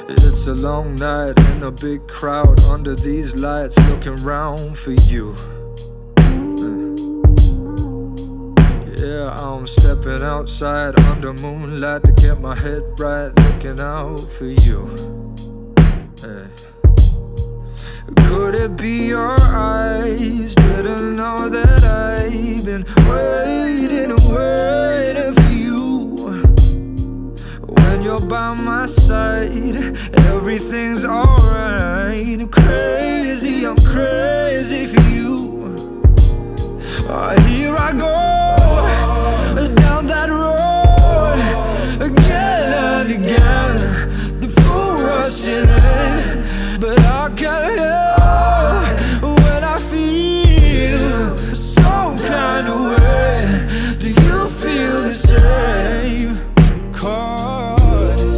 It's a long night in a big crowd under these lights, looking round for you. Yeah, I'm stepping outside under moonlight to get my head right, looking out for you. Could it be your eyes? Didn't know that I've been waiting and waiting for you. When you're by my side, everything's alright. I'm crazy for you. Here I go, down that road, again and again. The full rushing in, but I can't help when I feel some kind of way. Do you feel the same? 'Cause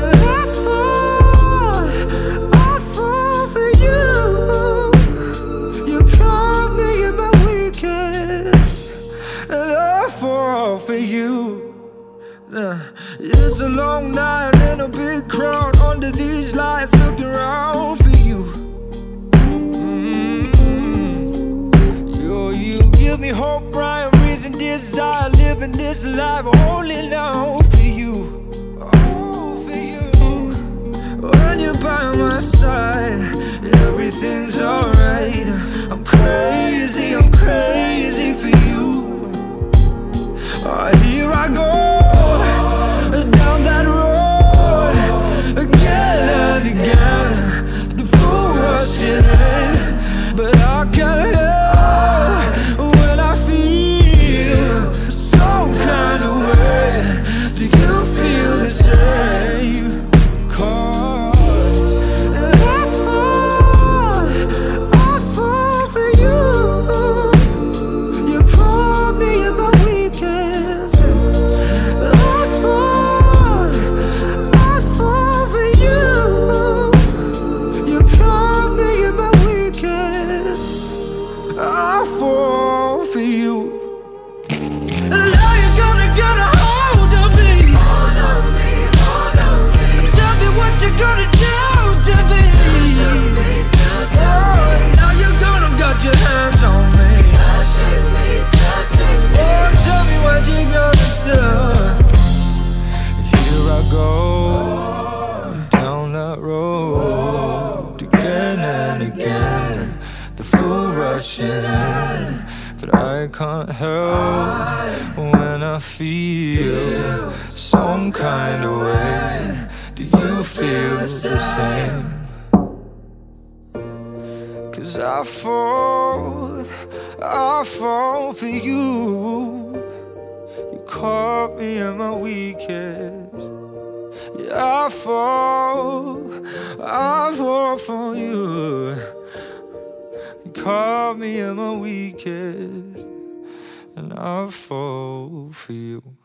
I fall for you. You caught me in my weakest, and I fall for you. It's a long night in a big crowd under these lights, looking around for you. You give me hope, bright reason, desire, living this life only now for you. Oh, for you. When you're by my side, everything's alright. I'm crazy for you. Here I go, down that road, again and again. The full rushing in, but I can't help when I feel some kind of way. Do you feel the same? 'Cause I fall for you. You caught me in my weakest. I fall for you. You caught me in my weakest. I fall for you. Now you're gonna get a hold of me. Tell me what you're gonna do to me. Oh, now you're gonna got your hands on me. Oh, tell me what you're gonna do. Here I go, down that road, again and again. The full rushing in, but I can't help when I feel some kind of way. Do you feel the same? 'Cause I fall for you. You caught me in my weakest. Yeah, I fall for you. You caught me in my weakest, and I fall for you.